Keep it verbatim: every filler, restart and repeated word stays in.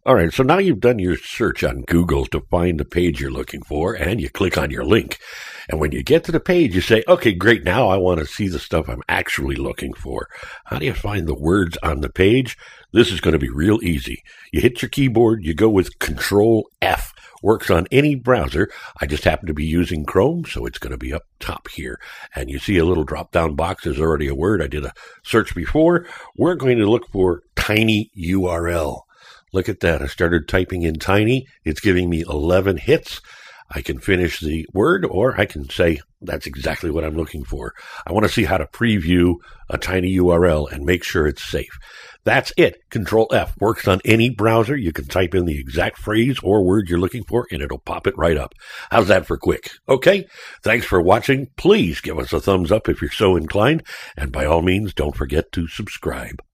All right, so now you've done your search on Google to find the page you're looking for, and you click on your link. And when you get to the page, you say, okay, great, now I want to see the stuff I'm actually looking for. How do you find the words on the page? This is going to be real easy. You hit your keyboard, you go with Control F. Works on any browser. I just happen to be using Chrome, so it's going to be up top here. And you see a little drop-down box. There's already a word. I did a search before. We're going to look for tiny U R L. Look at that. I started typing in tiny. It's giving me eleven hits. I can finish the word, or I can say that's exactly what I'm looking for. I want to see how to preview a tiny U R L and make sure it's safe. That's it. Control F works on any browser. You can type in the exact phrase or word you're looking for, and it'll pop it right up. How's that for quick? Okay. Thanks for watching. Please give us a thumbs up if you're so inclined. And by all means, don't forget to subscribe.